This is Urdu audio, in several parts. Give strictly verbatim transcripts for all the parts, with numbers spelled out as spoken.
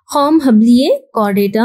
खौम हबलिये कॉर्डेटा।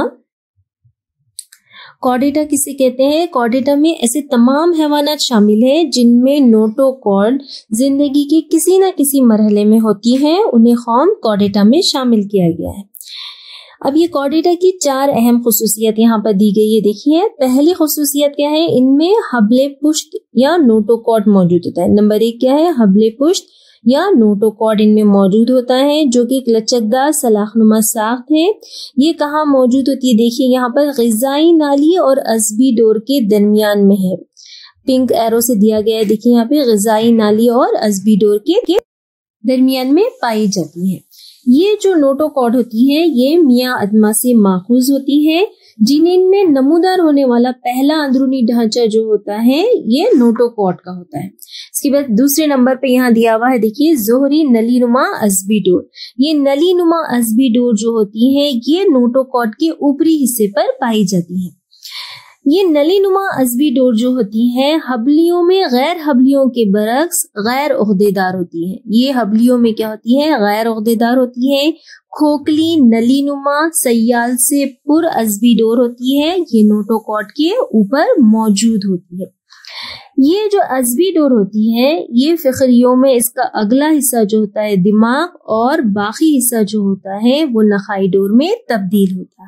कॉर्डेटा किसे कहते हैं? कॉर्डेटा में ऐसे तमाम हैवानात शामिल हैं जिनमें नोटोकॉर्ड जिंदगी के किसी न किसी मरहले में होती हैं, उन्हें खौम कॉर्डेटा में शामिल किया गया है। अब ये कॉर्डेटा की चार अहम खुसूसियत यहाँ पर दी गई है। देखिए, पहली खुसूसियत क्या है? इनमें हबले पुश्त या नोटोकॉर्ड मौजूद होता है। नंबर एक क्या है? हबले पुश्त या नोटोकॉर्ड इनमें मौजूद होता है, जो कि एक लचकदार सलाखनुमा साख्त है। ये कहाँ मौजूद होती है? देखिए, यहाँ पर ग़िज़ाई नाली और अज़बी डोर के दरमियान में है। पिंक एरो से दिया गया है। देखिए यहाँ पे ग़िज़ाई नाली और अज़बी डोर के, के दरमियान में पाई जाती है। ये जो नोटोकॉर्ड होती है ये मियाँ अदमा से माखूज होती है। जिनेन में नमूदार होने वाला पहला अंदरूनी ढांचा जो होता है ये नोटोकॉर्ड का होता है। इसके बाद दूसरे नंबर पे यहाँ दिया हुआ है, देखिए, ज़ोहरी नलीनुमा अज़बी डोर। ये नलीनुमा अज़बी डोर जो होती है ये नोटोकॉर्ड के ऊपरी हिस्से पर पाई जाती है। ये नलीनुमा अज़बी डोर जो होती है हबलियों में गैर हबलियों के बरक्स गैर उहदेदार होती है। ये हबलियों में क्या होती है? गैर उहदेदार होती है। खोखली नलीनुमा सयाल से पुर अज़बी डोर होती है, ये नोटोकॉर्ड के ऊपर मौजूद होती है। ये जो अज़बी डोर होती है ये फ़िक्रियों में इसका अगला हिस्सा जो होता है दिमाग और बाकी हिस्सा जो होता है वो नखाई डोर में तब्दील होता है।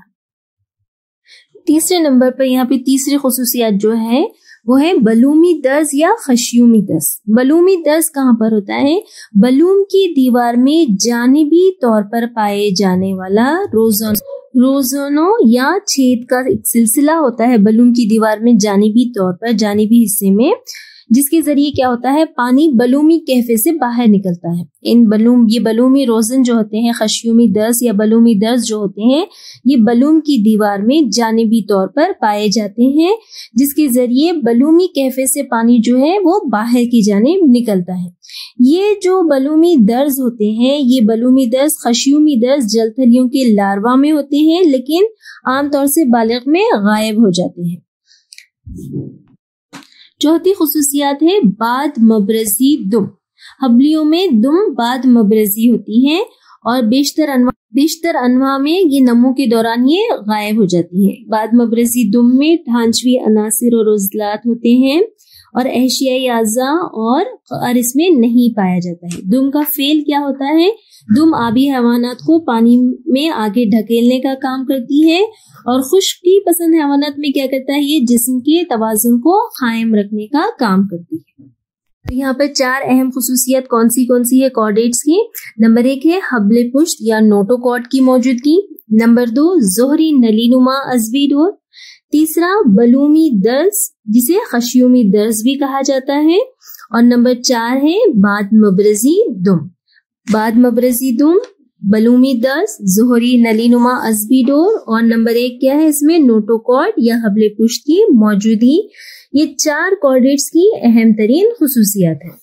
तीसरे नंबर पर यहाँ पे तीसरी खुसूसियत जो है वो है बलूमी दर्ज या खशियूमी दर्ज। बलूमी दर्ज कहाँ पर होता है? बलूम की दीवार में जानिबी तौर पर पाए जाने वाला रोजन रोजनों या छेद का एक सिलसिला होता है बलूम की दीवार में जानिबी तौर पर, जानिबी हिस्से में, जिसके जरिए क्या होता है? पानी बलूमी कहफे से बाहर निकलता है। इन बलूम ये बलूमी रोजन जो होते हैं, खशियूमी दर्ज या बलूमी दर्ज जो होते हैं, ये बलूम की दीवार में जानिबी तौर पर पाए जाते हैं, जिसके जरिए बलूमी कहफे से पानी जो है वो बाहर की जानिब निकलता है। ये जो बलूमी दर्ज होते हैं ये बलूमी दर्ज खशियूमी दर्ज जलथलियों के लार्वा में होते हैं, लेकिन आमतौर से बालिग में गायब हो जाते हैं। चौथी खुसूसियात है बाद मबरजी दुम। हबलियों में दुम बाद मबरजी होती है और बेशतर अनवा बेशतर अनवा में ये नमो के दौरान ये गायब हो जाती है। बाद मबरजी दुम में ढांचवी अनासिर और उज़लात होते हैं और एशियाई आज़ा और, और इसमें नहीं पाया जाता है। दुम का फेल क्या होता है? दुम आबी हैवानात को पानी में आगे ढकेलने का काम करती है और खुश्की पसंद हैवानात में क्या करता है? ये जिस्म के तवाज़ुन को कायम रखने का काम करती है। तो यहाँ पर चार अहम खुसूसियत कौन सी कौन सी है कॉर्डेट्स की? नंबर एक है हबले पुश्त या नोटोकॉर्ड की मौजूदगी। नंबर दो ज़ोहरी नलीनुमा अज़बी डोर। तीसरा बलूमी दर्ज जिसे खशियूमी दर्ज भी कहा जाता है। और नंबर चार है बाद मबरजी दुम। बाद मबरजी दुम, बलूमी दर्ज, ज़ोहरी नलीनुमा अज़बी डोर और नंबर एक क्या है इसमें? नोटोकॉर्ड या हबले पुश्त की मौजूदगी। ये चार कॉर्डेट्स की अहम तरीन खुसूसियत है।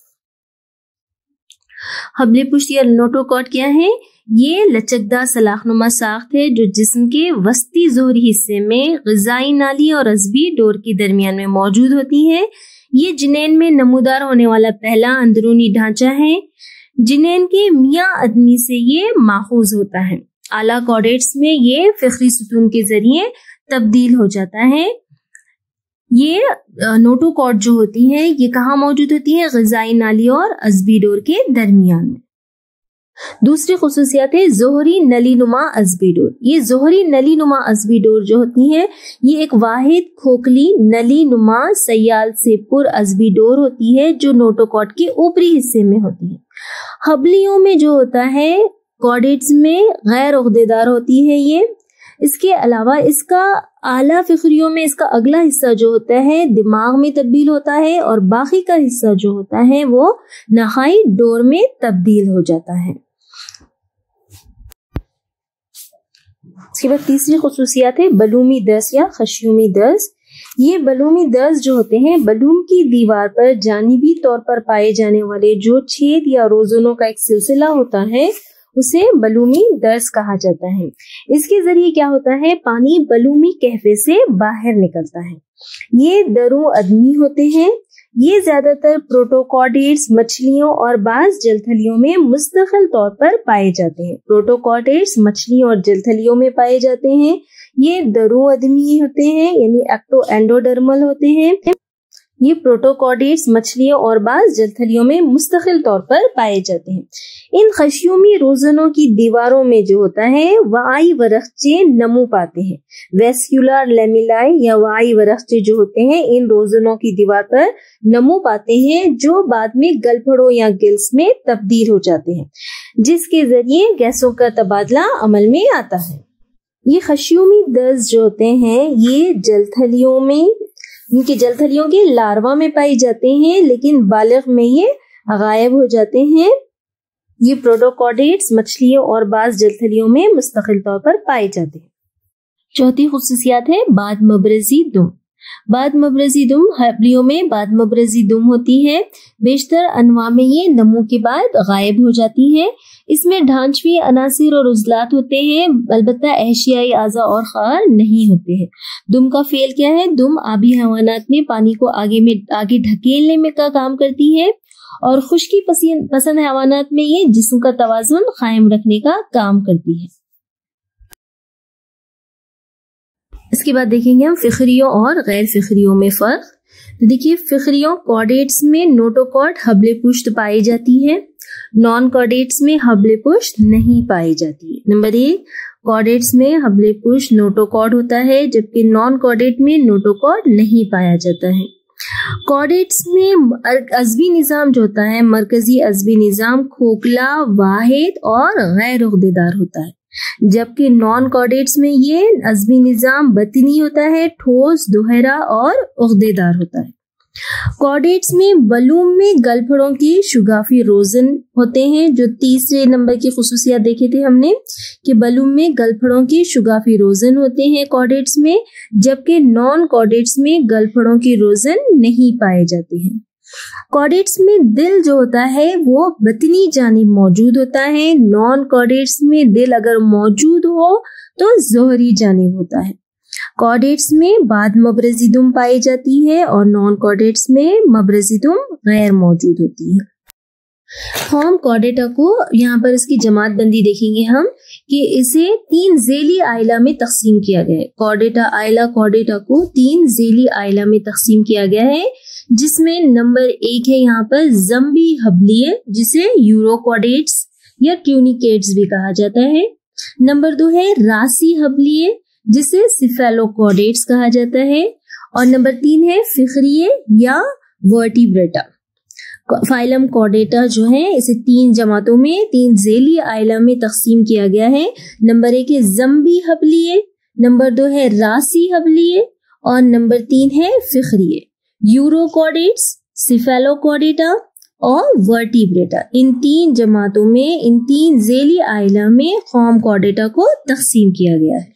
हबले पुश्त या नोटोकॉर्ड क्या है? ये लचकदार सलाखनुमा साख्त है जो जिस्म के वस्ती ज़ोहरी हिस्से में ग़िज़ाई नाली और अज़बी डोर के दरमियान में मौजूद होती है। ये जिनेन में नमूदार होने वाला पहला अंदरूनी ढांचा है। जिनेन के मियाँ आदमी से ये माखूज होता है। आला कॉर्डेट्स में ये फ़िक्री सुतून के जरिए तब्दील हो जाता है। ये नोटोकॉर्ड जो होती है ये कहाँ मौजूद होती है? ग़िज़ाई नाली और अज़बी डोर के दरमियान में। दूसरी खुसूसियत है ज़ोहरी नलीनुमा अज़बी डोर। ये ज़ोहरी नलीनुमा अज़बी डोर जो होती है ये एक वाहिद खोखली नलीनुमा सयाल से पुर अज़बी डोर होती है जो नोटोकॉर्ड के ऊपरी हिस्से में होती है। हबलियों में जो होता है कॉर्डेट्स में गैर उहदेदार होती है ये। इसके अलावा इसका आला फ़िक्रियों में इसका अगला हिस्सा जो होता है दिमाग में तब्दील होता है और बाकी का हिस्सा जो होता है वो नखाई डोर में तब्दील हो जाता है। इसके बाद तीसरी खुसूसियत है बलूमी दर्ज या खशियूमी दर्ज। ये बलूमी दर्ज जो होते हैं बलूम की दीवार पर जानिबी तौर पर पाए जाने वाले जो छेद या रोजनों का एक सिलसिला होता है اسے بلومی درز کہا جاتا ہے۔ اس کے ذریعے کیا ہوتا ہے، پانی بلومی کہوے سے باہر نکلتا ہے۔ یہ درو ادمی ہوتے ہیں۔ یہ زیادہ تر پروٹوکارڈیٹس مچھلیوں اور بعض جلتھلیوں میں مستقل طور پر پائے جاتے ہیں۔ پروٹوکارڈیٹس مچھلیوں اور جلتھلیوں میں پائے جاتے ہیں۔ یہ درو ادمی ہوتے ہیں، یعنی ایکٹو اینڈوڈرمل ہوتے ہیں۔ یہ پروٹوکارڈیٹس مچھلیوں اور بعض جلتھلیوں میں مستقل طور پر پائے جاتے ہیں۔ ان خشیومی روزنوں کی دیواروں میں جو ہوتا ہے وائی ورقچے نمو پاتے ہیں۔ ویسکولار لیمیلائی یا وائی ورقچے جو ہوتے ہیں ان روزنوں کی دیوار پر نمو پاتے ہیں، جو بعد میں گلپھڑوں یا گلس میں تبدیل ہو جاتے ہیں، جس کے ذریعے گیسوں کا تبادلہ عمل میں آتا ہے۔ یہ خشیومی درز جو ہوتے ہیں یہ جلتھلیوں میں، ان کی جلتھلیوں کے لاروا میں پائی جاتے ہیں، لیکن بالغ میں یہ غائب ہو جاتے ہیں۔ یہ پروٹوکارڈیٹس مچھلیوں اور بعض جلتھلیوں میں مستقل طور پر پائے جاتے ہیں۔ چوتھی خصوصیات ہے بعد مبرزی دم۔ بعد مبرزی دم ہبلیوں میں بعد مبرزی دم ہوتی ہے۔ بیشتر انواع میں یہ نمو کے بعد غائب ہو جاتی ہے۔ اس میں ڈھانچوی عناصر اور عضلات ہوتے ہیں، البتہ احشیائی اعضاء اور خار نہیں ہوتے ہیں۔ دم کا فعل کیا ہے؟ دم آبی حیوانات میں پانی کو آگے میں آگے ڈھکیلنے میں کا کام کرتی ہے، اور خشکی پسند حیوانات میں یہ جسم کا توازن قائم رکھنے کا کام کرتی ہے۔ اس کے بعد دیکھیں گے ہم فخریوں اور غیر فخریوں میں فرق۔ تو دیکھیے فخریوں کارڈیٹس میں نوٹوکارڈ حبل پشت پائی جاتی ہے، نان کارڈیٹس میں حبل پشت نہیں پائی جاتی ہے۔ نمبر ایک، کارڈیٹس میں حبل پشت نوٹوکارڈ ہوتا ہے، جبکہ نان کارڈیٹ میں نوٹوکارڈ نہیں پایا جاتا ہے۔ کارڈیٹس میں عصبی نظام جو ہوتا ہے، مرکزی عصبی نظام کھوکھلا، واحد اور غیر عقدے دار ہوتا ہے، جبکہ نان کارڈیٹس میں یہ عصبی نظام بطنی ہوتا ہے، ٹھوس، دوہرا اور عقدے دار ہوتا ہے۔ کارڈیٹس میں بلوم میں گلپھڑوں کی شگافی روزن ہوتے ہیں، جو تیسرے نمبر کی خصوصیات دیکھے تھے ہم نے کہ بلوم میں گلپھڑوں کی شگافی روزن ہوتے ہیں کارڈیٹس میں، جبکہ نان کارڈیٹس میں گلپھڑوں کی روزن نہیں پائے جاتے ہیں۔ کارڈیٹس میں دل جو ہوتا ہے وہ بطنی جانب موجود ہوتا ہے، نان کارڈیٹس میں دل اگر موجود ہو تو ظہری جانب ہوتا ہے۔ کارڈیٹس میں بعد مبرزی دم پائی جاتی ہے اور نان کارڈیٹس میں مبرزی دم غیر موجود ہوتی ہے۔ فارم کارڈیٹا کو یہاں پر اس کی جماعت بندی دیکھیں گے ہم کہ اسے تین ذیلی آئلہ میں تقسیم کیا گیا ہے۔ کارڈیٹا آئلہ کارڈیٹا کو تین ذیلی آئلہ میں تقسیم کیا گیا ہے، جس میں نمبر ایک ہے یہاں پر زمبی حبلیے، جسے یورو کارڈیٹس یا ٹیونیکیٹس بھی کہا جاتا ہے۔ نمبر دو ہے راسی حبلیے، جسے سیفیلو کارڈیٹس کہا جاتا ہے، اور نمبر تین ہے فخریے یا ورٹیبریٹا۔ فائلم کارڈیٹا جو ہے اسے تین جماعتوں میں تین ذیلی آئلہ میں تقسیم کیا گیا ہے۔ نمبر ایک ہے زمبی حبلیے، نمبر دو ہے راسی حبلیے، اور نمبر تین ہے فخریے۔ یورو کارڈیٹس، سیفیلو کارڈیٹا اور ورٹیبریٹا، ان تین جماعتوں میں ان تین ذیلی آئلہ میں قوم کارڈیٹا کو تقسیم کیا گیا ہے۔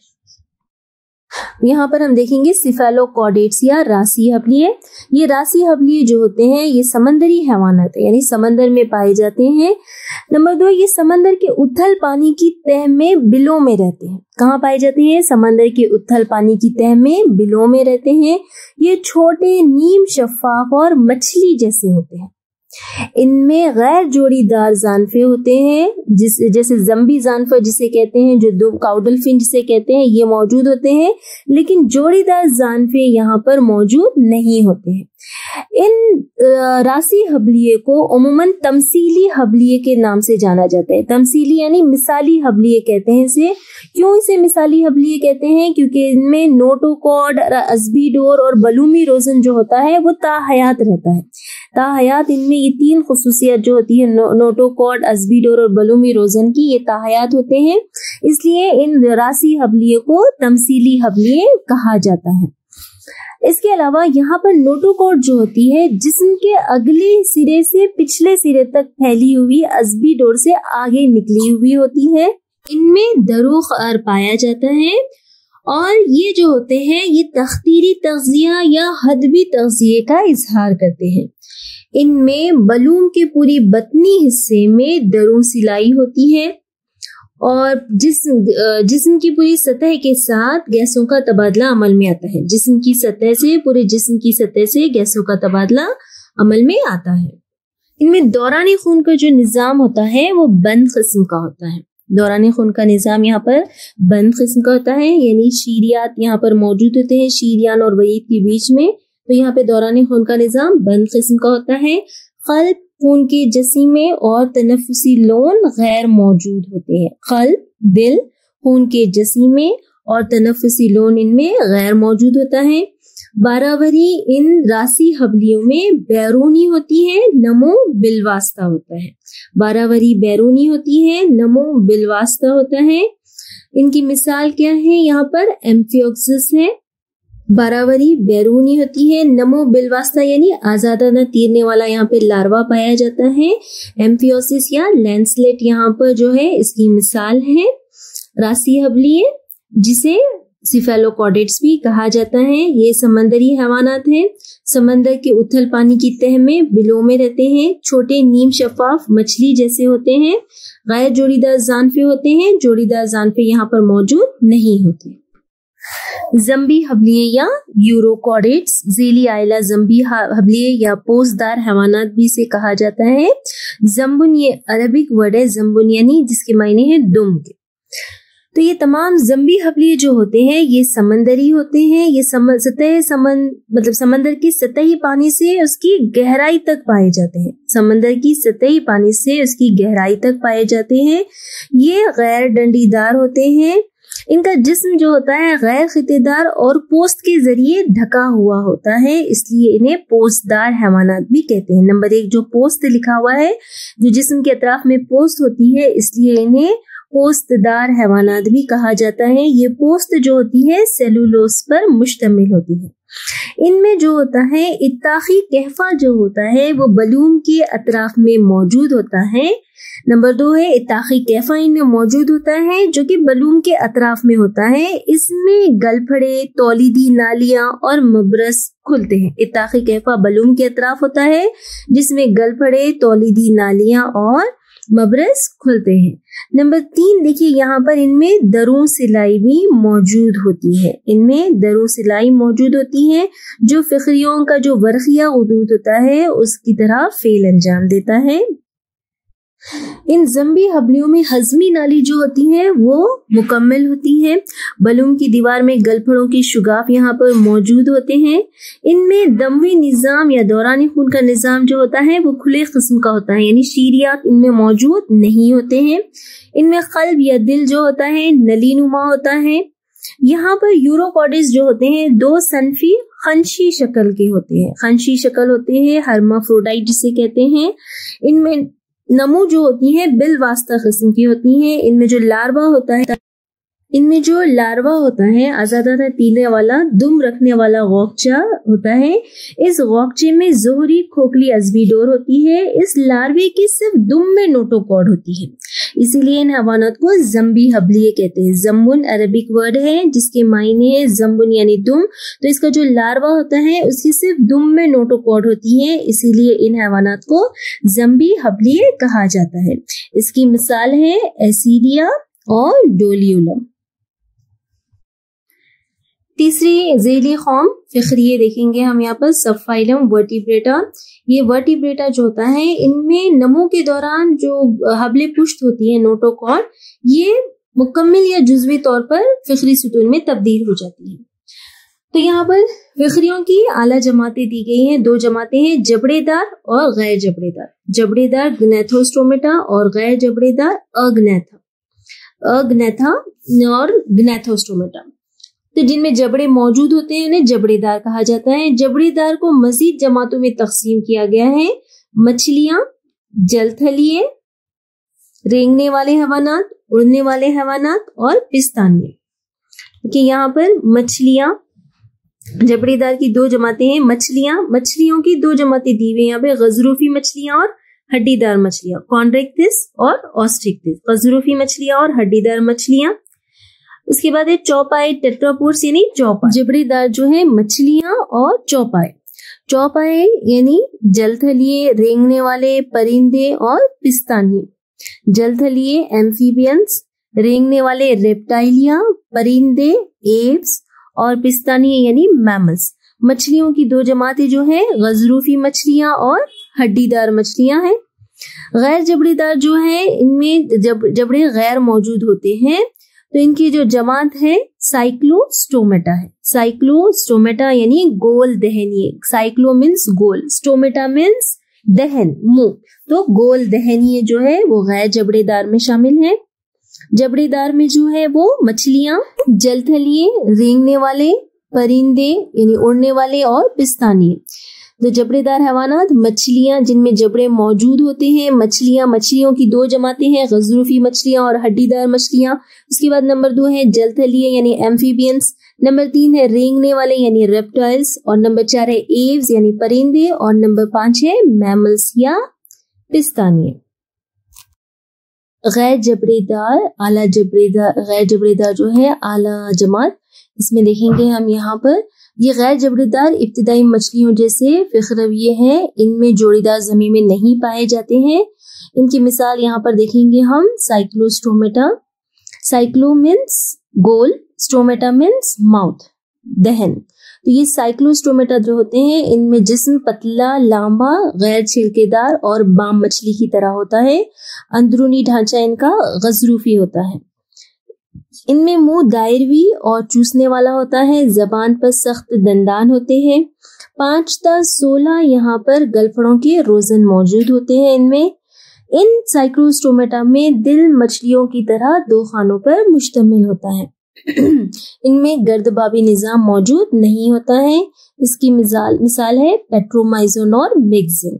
یہاں پر ہم دیکھیں گے سیفیلو کارڈیٹس یا راسی حبلیے۔ یہ راسی حبلیے جو ہوتے ہیں یہ سمندری حیوانات ہیں، یعنی سمندر میں پائے جاتے ہیں۔ نمبر دو، یہ سمندر کے اتھل پانی کی تہ میں بلوں میں رہتے ہیں۔ کہاں پائے جاتے ہیں؟ سمندر کے اتھل پانی کی تہ میں بلوں میں رہتے ہیں۔ یہ چھوٹے، نیم شفاف اور مچھلی جیسے ہوتے ہیں۔ ان میں غیر جوڑی دار زانفے ہوتے ہیں، جس جیسے زمبی زانفہ جسے کہتے ہیں، جو دو کاؤڈل فن جسے کہتے ہیں، یہ موجود ہوتے ہیں، لیکن جوڑی دار زانفے یہاں پر موجود نہیں ہوتے ہیں۔ ان راسی حبلیے کو عموماً تمثیلی حبلیے کے نام سے جانا جاتا ہے۔ تمثیلی یعنی مثالی حبلیے کہتے ہیں اسے۔ کیوں اسے مثالی حبلیے کہتے ہیں؟ کیونکہ ان میں نوٹوکارڈ، عصبی ڈور اور بلومی روزن جو ہوتا ہے وہ تاحیات رہتا ہے۔ تاحیات ان میں یہ تین خصوصیت جو ہوتی ہے نوٹوکارڈ، عصبی ڈور اور بلومی روزن کی، یہ تاحیات ہوتے ہیں، اس لیے ان راسی حبلیے کو تمثیلی حبلیے کہا جاتا ہے۔ اس کے علاوہ یہاں پر نوٹوکارڈ جو ہوتی ہے جسم کے اگلے سرے سے پچھلے سرے تک پھیلی ہوئی عصبی ڈور سے آگے نکلی ہوئی ہوتی ہے۔ ان میں درو خار پایا جاتا ہے، اور یہ جو ہوتے ہیں یہ تختیری تغذیہ یا حدبی تغذیے کا اظہار کرتے ہیں۔ ان میں بلوم کے پوری بطنی حصے میں درو سلائی ہوتی ہے۔ اور جسم جسم کی پوری سطح کے ساتھ گیسوں کا تبادلہ عمل میں آتا ہے. جسم کی سطح سے پورے جسم کی سطح سے گیسوں کا تبادلہ عمل میں آتا ہے. ان میں دوران خون کا جو نظام ہوتا ہے وہ بند قسم کا ہوتا ہے. دوران خون کا نظام یہاں پر بند قسم کا ہوتا ہے, یعنی شیریات یہاں پر موجود ہوتے ہیں شریان اور ورید کے بیچ میں. تو یہاں پہ دوران خون کا نظام بند قسم کا ہوتا ہے. قلب, خون کے جسیمے اور تنفسی لون غیر موجود ہوتے ہیں. قلب, دل, خون کے جسیمے اور تنفسی لون ان میں غیر موجود ہوتا ہے. باراوری ان راسی حبلیوں میں بیرونی ہوتی ہے, نمو بالواسطہ ہوتا ہے. باراوری بیرونی ہوتی ہے, نمو بالواسطہ ہوتا ہے. ان کی مثال کیا ہے؟ یہاں پر ایمفیوکسس ہے. باراوری بیرونی ہوتی ہے, نمو بالواسطہ یعنی آزادانہ تیرنے والا یہاں پہ لاروا پایا جاتا ہے. ایمفیوسس یا لینسلیٹ یہاں پر جو ہے اس کی مثال ہے. راسی حبلیے جسے سیفیلوکارڈیٹس بھی کہا جاتا ہے, یہ سمندری حیوانات ہیں. سمندر کے اتھل پانی کی تہ میں بلوں میں رہتے ہیں. چھوٹے نیم شفاف مچھلی جیسے ہوتے ہیں. غیر جوڑی دار زانفے ہوتے ہیں. جوڑی دار زانفے یہاں پر موجود نہیں ہوتے. زمبی حبلیے یا یوروکارڈیٹس ذیلی عائلہ زمبی حبلیے یا پوست دار حیوانات بھی سے کہا جاتا ہے. زمبن یہ عربک ورڈ ہے, زمبن یعنی جس کے معنی ہے دم کے. تو یہ تمام زمبی حبلیے جو ہوتے ہیں یہ سمندری ہوتے ہیں. یہ سطح سمند مطلب سمندر کی سطحی پانی سے اس کی گہرائی تک پائے جاتے ہیں. سمندر کی سطحی پانی سے اس کی گہرائی تک پائے جاتے ہیں. یہ غیر ڈنڈی دار ہوتے ہیں. ان کا جسم جو ہوتا ہے غیر خطے دار اور پوست کے ذریعے ڈھکا ہوا ہوتا ہے, اس لیے انہیں پوست دار حیوانات بھی کہتے ہیں. نمبر ایک جو پوست لکھا ہوا ہے, جو جسم کے اطراف میں پوست ہوتی ہے, اس لیے انہیں پوست دار حیوانات بھی کہا جاتا ہے. یہ پوست جو ہوتی ہے سیلولوز پر مشتمل ہوتی ہے. ان میں جو ہوتا ہے اتاقی کہفہ جو ہوتا ہے وہ بلوم کے اطراف میں موجود ہوتا ہے. نمبر دو ہے اتاقی کیفا ان میں موجود ہوتا ہے جو کہ بلوم کے اطراف میں ہوتا ہے. اس میں گل پھڑے, تولیدی نالیاں اور مبرس کھلتے ہیں. اتاقی کیفا بلوم کے اطراف ہوتا ہے جس میں گل پھڑے, تولیدی نالیاں اور مبرس کھلتے ہیں. نمبر تین دیکھیے یہاں پر ان میں دروں سلائی بھی موجود ہوتی ہے. ان میں دروں سلائی موجود ہوتی ہے جو فقریوں کا جو ورقیہ غدود ہوتا ہے اس کی طرح فعل انجام دیتا ہے. ان زمبی حبلیوں میں ہضمی نالی جو ہوتی ہے وہ مکمل ہوتی ہے. بلوم کی دیوار میں گل پھڑوں کی شگاف یہاں پر موجود ہوتے ہیں. ان میں دموی نظام یا دورانی خون کا نظام جو ہوتا ہے وہ کھلے قسم کا ہوتا ہے, یعنی شیریات ان میں موجود نہیں ہوتے ہیں. ان میں قلب یا دل جو ہوتا ہے نلی نما ہوتا ہے. یہاں پر یوروکارڈیٹس جو ہوتے ہیں دو صنفی خنشی شکل کے ہوتے ہیں. خنشی شکل ہوتے ہیں ہرمافروڈائٹ جسے کہتے ہیں. ان میں نمو جو ہوتی ہیں بالواسطہ قسم کی ہوتی ہیں. ان میں جو لاروا ہوتا ہے ان میں جو لاروا ہوتا ہے آزادانہ تیرنے والا دم رکھنے والا غوکچہ ہوتا ہے. اس غوکچے میں ظہری کھوکھلی عضوی ڈور ہوتی ہے. اس لاروے کی صرف دم میں نوٹوکارڈ ہوتی ہے, اسی لیے ان حیوانات کو زمبی حبلیے کہتے ہیں. زمبن عربک ورڈ ہے جس کے معنی ہے زمبن یعنی دم. تو اس کا جو لاروا ہوتا ہے اس کی صرف دم میں نوٹوکارڈ ہوتی ہے, اسی لیے ان حیوانات کو زمبی حبلیے کہا جاتا ہے. اس کی مثال ہے ایسیڈیا اور ڈولیولم. تیسری ذیلی قوم فقریے دیکھیں گے ہم یہاں پر سب فائلم ورٹیبریٹا. یہ ورٹیبریٹا جو ہوتا ہے ان میں نمو کے دوران جو حبل پشت ہوتی ہے نوٹوکارڈ یہ مکمل یا جزوی طور پر فقری ستون میں تبدیل ہو جاتی ہے. تو یہاں پر فقریوں کی اعلیٰ جماعتیں دی گئی ہیں. دو جماعتیں ہیں جبڑے دار اور غیر جبڑے دار. جبڑے دار گنیتھوسٹومیٹا اور غیر جبڑے دار اگنیتھا اگنیتھا اور گنیتھوسٹومیٹا. تو جن میں جبڑے موجود ہوتے ہیں انہیں جبڑے دار کہا جاتا ہے. جبڑے دار کو مزید جماعتوں میں تقسیم کیا گیا ہے. مچھلیاں, جل تھلیے, رینگنے والے حیوانات, اڑنے والے حیوانات اور پستانیے. کہ یہاں پر مچھلیاں جبڑے دار کی دو جماعتیں ہیں. مچھلیاں مچھلیوں کی دو جماعتیں دی ہوئی یہاں پہ غضروفی مچھلیاں اور ہڈی دار مچھلیاں, کانڈریکٹس اور آسٹریکٹس. غضروفی مچھلیاں اور ہڈی دار مچھلیاں. اس کے بعد ہے چوپائے ٹیٹراپورس یعنی چوپا. جبڑے دار جو ہے مچھلیاں اور چوپائے. چوپائے یعنی جل تھلیے, رینگنے والے پرندے اور پستانیے. جل تھلیے ایمفیبینس, रेंगने वाले रेप्टाइलिया, परिंदे, एव्स और पिस्तानिये यानी मैमल्स। मछलियों की दो जमातें जो है गजरूफी मछलियां और हड्डीदार मछलियां हैं। गैर जबड़ेदार जो है इनमें जब जबड़े गैर मौजूद होते हैं, तो इनकी जो जमात है साइक्लोस्टोमेटा है। साइक्लोस्टोमेटा यानी गोल दहनीय। साइक्लो मीन्स गोल, स्टोमेटा मीन्स दहन, मुंह। तो गोल दहनीय जो है वो गैर जबड़ेदार में शामिल है। जबड़ेदार में जो है वो मछलियां, जलथलीय, रेंगने वाले, परिंदे यानी उड़ने वाले और पिस्तानिये। तो जबड़ेदार हैवानात मछलियां जिनमें जबड़े मौजूद होते हैं। मछलियां, मछलियों की दो जमातें हैं, गजरूफी मछलियां और हड्डीदार मछलियां। उसके बाद नंबर दो है जलथलीय यानी एम्फीबियंस। नंबर तीन है रेंगने वाले यानी रेप्टाइल्स। और नंबर चार है एव्स यानी परिंदे। और नंबर पांच है मैमल्स या पिस्तानिये। गैर जबड़ेदार, आला जबड़ेदार, गैर जबड़ेदार जो है आला जमात, इसमें देखेंगे हम यहाँ पर ये गैर जबड़ेदार इब्तिदाई मछलियों जैसे फिखरविये हैं। इनमें जोड़ीदार जमीन में नहीं पाए जाते हैं। इनकी मिसाल यहाँ पर देखेंगे हम साइक्लोस्टोमेटा। साइक्लो मीन्स गोल, स्टोमेटा मीन्स माउथ, दहन। तो ये साइक्लोस्टोमेटा जो होते हैं इनमें जिस्म पतला, लांबा, गैर छिलकेदार और बाम मछली की तरह होता है। अंदरूनी ढांचा इनका गजरूफी होता है। इनमें मुंह दायरवी और चूसने वाला होता है। जबान पर सख्त दंदान होते हैं। पांच ता सोलह यहाँ पर गलफड़ों के रोजन मौजूद होते हैं। इनमें इन साइक्लोस्टोमेटा में दिल मछलियों की तरह दो खानों पर मुश्तमिल होता है। इनमें गर्दबाबी निजाम मौजूद नहीं होता है। इसकी मिसाल मिसाल है पेट्रोमाइजोन और मिक्सिन।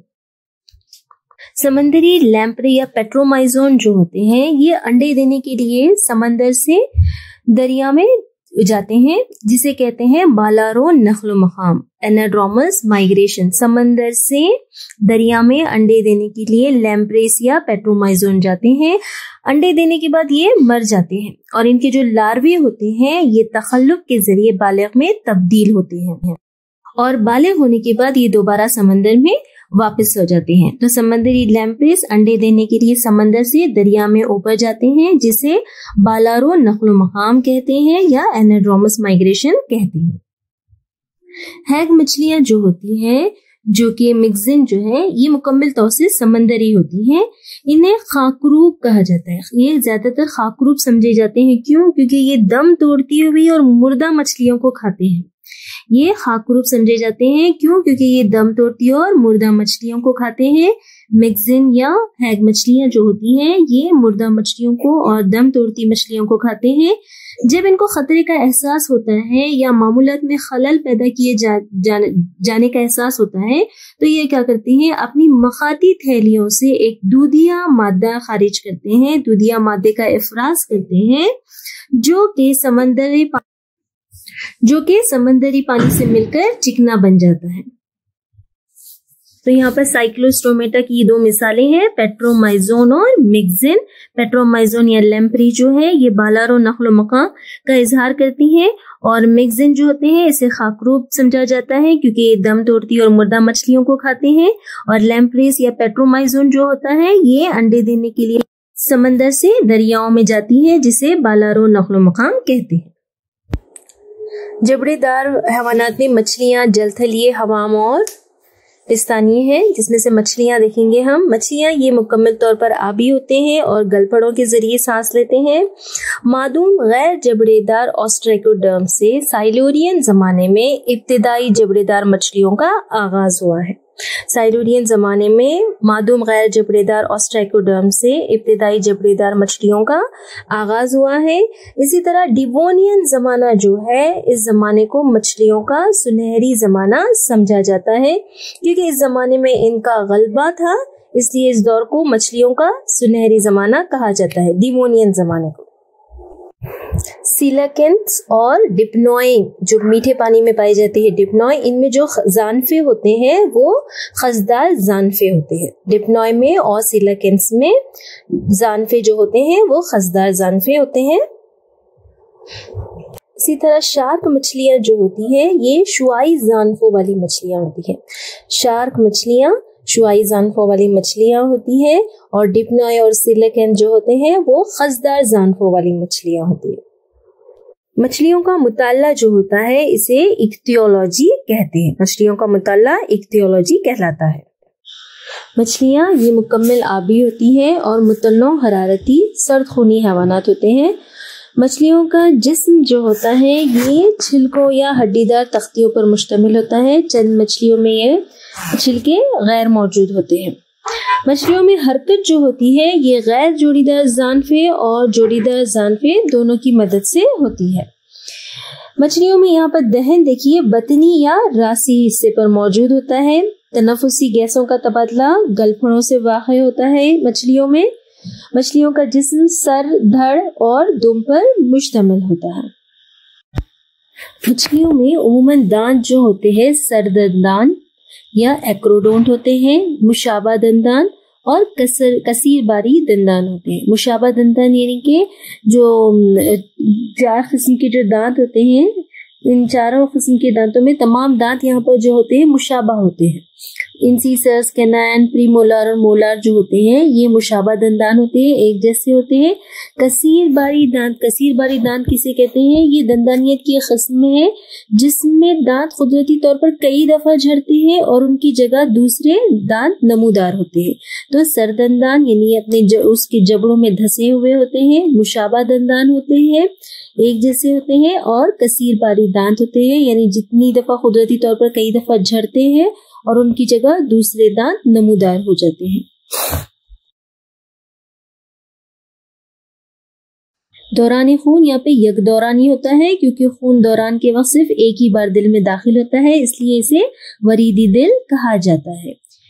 समंदरी लैम्प्रे या पेट्रोमाइजोन जो होते हैं ये अंडे देने के लिए समंदर से दरिया में जाते हैं, जिसे कहते हैं बालारो नख्लो मकाम, एनाड्रोमस माइग्रेशन। समंदर से दरिया में अंडे देने के लिए लैम्प्रेस या पेट्रोमाइजोन जाते हैं। अंडे देने के बाद ये मर जाते हैं और इनके जो लार्वे होते हैं ये तखल्लुक के जरिए बालिग में तब्दील होते हैं और बालिग होने के बाद ये दोबारा समंदर में वापस हो जाते हैं। तो समंदरी लैम्प्रेस अंडे देने के लिए समंदर से दरिया में ऊपर जाते हैं, जिसे बालारो नख्लो मकाम कहते हैं या एनाड्रोमस माइग्रेशन कहते हैं। हैग मछलियां जो होती हैं, जो कि मिक्सिन जो है, ये मुकम्मल तौर से समंदरी होती हैं। इन्हें खाकरूब कहा जाता है। ये ज्यादातर खाकरूब समझे जाते हैं। क्यों? क्योंकि ये दम तोड़ती हुई और मुर्दा मछलियों को खाते हैं। ये खाकरूब समझे जाते हैं। क्यों? क्योंकि ये दम तोड़ती और मुर्दा मछलियों को खाते हैं। मिक्सिन या हैग मछलियां जो होती हैं ये मुर्दा मछलियों को और दम तोड़ती मछलियों को खाते हैं। जब इनको खतरे का एहसास होता है या मामूलात में खलल पैदा किए जा, जा, जाने का एहसास होता है, तो ये क्या करते हैं, अपनी मखाती थैलियों से एक दूधिया मादा खारिज करते हैं। दूधिया मादे का इफराज करते हैं जो कि समंदरी जो कि समंदरी पानी से मिलकर चिकना बन जाता है। तो यहाँ पर साइक्लोस्टोमेटा की दो मिसालें हैं, पेट्रोमाइजोन और मिक्सिन। पेट्रोमाइजोन या लैम्प्री जो है ये बालारो नख्लो मकाम का इजहार करती हैं और मिक्सिन जो होते हैं इसे खाकरूब समझा जाता है क्योंकि ये दम तोड़ती और मुर्दा मछलियों को खाते हैं। और लैम्प्रीस या पेट्रोमाइजोन जो होता है ये अंडे देने के लिए समंदर से दरियाओं में जाती है, जिसे बालारो नख्लो मकाम कहते हैं। जबड़ेदार हैवानात में मछलियां, जलथलीय, हवाम और पिस्तानिये हैं, जिसमें से मछलियां देखेंगे हम। मछलियां ये मुकम्मल तौर पर आबी होते हैं और गलफड़ों के जरिए सांस लेते हैं। मादूम गैर जबड़ेदार ऑस्ट्रेकोडर्म से साइलूरियन जमाने में इब्तिदाई जबड़ेदार मछलियों का आगाज हुआ है। साइलूरियन जमाने में मादूम गैर जबड़ेदार ऑस्ट्रेकोडर्म से इब्तिदाई जबड़ेदार मछलियों का आगाज हुआ है। इसी तरह डिवोनियन जमाना जो है, इस जमाने को मछलियों का सुनहरी जमाना समझा जाता है क्योंकि इस जमाने में इनका गलबा था, इसलिए इस दौर को मछलियों का सुनहरी जमाना कहा जाता है, डिवोनियन जमाने को। सीलाकेंट्स और डिप्नोई जो मीठे पानी में पाई जाती है, डिप्नोई, इनमें जो जानफे होते हैं वो खजदार जानफे होते हैं। डिप्नोई में और सीलाकेंट्स में जानफे जो होते हैं वो खजदार जानफे होते हैं। इसी तरह शार्क मछलियां जो होती हैं ये शुआई जानफों वाली मछलियां होती हैं। शार्क मछलियां شوائی زانفوں والی مچھلیاں ہوتی ہیں اور ڈپنوئی اور سیلیکن جو ہوتے ہیں وہ خزدار زانفوں والی مچھلیاں ہوتی ہیں. مچھلیوں کا مطالعہ جو ہوتا ہے اسے ایکٹیولوجی کہتے ہیں. مچھلیوں کا مطالعہ ایکٹیولوجی کہلاتا ہے. مچھلیاں یہ مکمل آبی ہوتی ہیں اور متنوع حرارتی سرد خونی حیوانات ہوتے ہیں. مچھلیوں کا جسم جو ہوتا ہے یہ چھلکوں یا ہڈی دار تختیوں پر مشتمل ہوتا ہے. چند مچھلیوں میں یہ چھلکے غیر موجود ہوتے ہیں. مچھلیوں میں حرکت جو ہوتی ہے یہ غیر جوڑی دار زانفے اور جوڑی دار زانفے دونوں کی مدد سے ہوتی ہے. مچھلیوں میں یہاں پر دہن دیکھیے بطنی یا راسی حصے پر موجود ہوتا ہے. تنفسی گیسوں کا تبادلہ گلپھڑوں سے واقع ہوتا ہے. مچھلیوں میں مچھلیوں کا جسم سر، دھڑ اور دم پر مشتمل ہوتا ہے. مچھلیوں میں عموماً دانت جو ہوتے ہیں سردندان یا ایکروڈونٹ ہوتے ہیں. مشابہ دندان اور کثر کثیر باری دندان ہوتے ہیں. مشابہ دندان یعنی کہ جو چار قسم کے جو دانت ہوتے ہیں ان چاروں قسم کے دانتوں میں تمام دانت یہاں پر جو ہوتے ہیں مشابہ ہوتے ہیں. انسیسرز، کینائن، پری مولار اور مولار جو ہوتے ہیں یہ مشابہ دندان ہوتے ہیں، ایک جیسے ہوتے ہیں. کثیر باری دانت کثیر باری دانت کسے کہتے ہیں؟ یہ دندانیت کی قسم ہے جس میں دانت قدرتی طور پر کئی دفعہ جھڑتے ہیں اور ان کی جگہ دوسرے دانت نمودار ہوتے ہیں. تو سردندان یعنی اپنے اس کے جبڑوں میں دھسے ہوئے ہوتے ہیں. مشابہ دندان ہوتے ہیں ایک جیسے ہوتے ہیں اور کثیر باری دانت ہوتے ہیں یعنی جتنی دفعہ قدرتی طور پر کئی دفعہ جھڑتے ہیں اور ان کی جگہ دوسرے دانت نمودار ہو جاتے ہیں. دوران خون یہاں پہ یک دورانی ہوتا ہے کیونکہ خون دوران کے وقت صرف ایک ہی بار دل میں داخل ہوتا ہے، اس لیے اسے وریدی دل کہا جاتا ہے.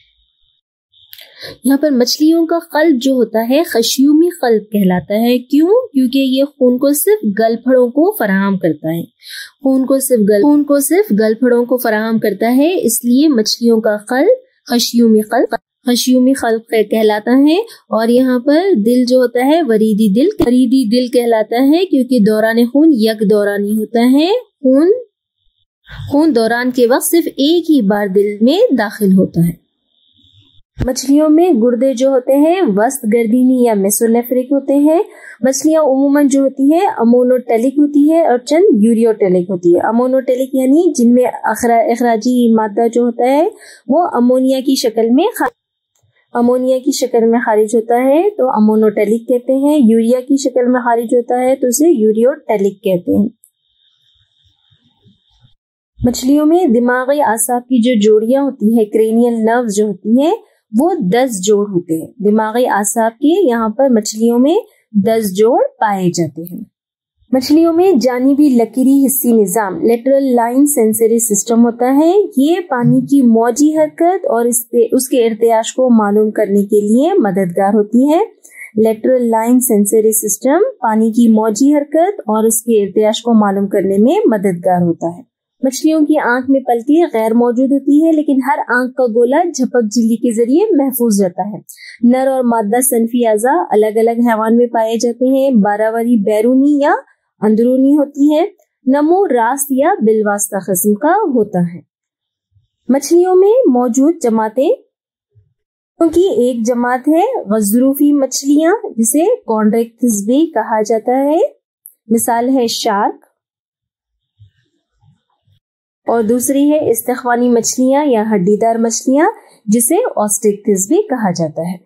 یہاں پر مچھلیوں کا قلب جو ہوتا ہے خشیومی قلب کہلاتا ہے. کیوں؟ کیونکہ یہ خون کو صرف گلپھڑوں کو فراہم کرتا ہے. خون کو صرف گل خون کو صرف گلپھڑوں کو فراہم کرتا ہے، اس لیے مچھلیوں کا قلب خشیومی قلب خشیومی قلب کہلاتا ہے. اور یہاں پر دل جو ہوتا ہے وریدی دل وریدی دل کہلاتا ہے کیونکہ دوران خون یک دورانی ہوتا ہے. خون خون دوران کے وقت صرف ایک ہی بار دل میں داخل ہوتا ہے. مچھلیوں میں گردے جو ہوتے ہیں وسط گردینی یا میسونیفرک ہوتے ہیں. مچھلیاں عموماً جو ہوتی ہے امونوٹیلک ہوتی ہے اور چند یوریوٹیلک ہوتی ہے. امونوٹیلک یعنی جن میں اخراجی مادہ جو ہوتا ہے وہ امونیا کی شکل میں امونیا کی شکل میں خارج ہوتا ہے تو امونوٹیلک کہتے ہیں. یوریا کی شکل میں خارج ہوتا ہے تو اسے یوریوٹیلک کہتے ہیں. مچھلیوں میں دماغی اعصاب کی جو جوڑیاں ہوتی ہے کرینیل نروز جو ہوتی ہیں وہ دس جوڑ ہوتے ہیں. دماغی اعصاب کے یہاں پر مچھلیوں میں دس جوڑ پائے جاتے ہیں. مچھلیوں میں جانبی لکیری حسی نظام لیٹرل لائن سینسری سسٹم ہوتا ہے. یہ پانی کی موجی حرکت اور اس پہ اس کے ارتعاش کو معلوم کرنے کے لیے مددگار ہوتی ہے. لیٹرل لائن سینسری سسٹم پانی کی موجی حرکت اور اس کے ارتعاش کو معلوم کرنے میں مددگار ہوتا ہے. مچھلیوں کی آنکھ میں پلکیں غیر موجود ہوتی ہے لیکن ہر آنکھ کا گولا جھپک جھلی کے ذریعے محفوظ رہتا ہے. نر اور مادہ صنفی اعضاء الگ الگ حیوان میں پائے جاتے ہیں. باراوری بیرونی یا اندرونی ہوتی ہے. نمو راست یا بالواسطہ قسم کا ہوتا ہے. مچھلیوں میں موجود جماعتیں کی ایک جماعت ہے غضروفی مچھلیاں جسے کونڈریکٹس بھی کہا جاتا ہے، مثال ہے شارک. اور دوسری ہے استخوانی مچھلیاں یا ہڈی دار مچھلیاں جسے آسٹریکٹس بھی کہا جاتا ہے.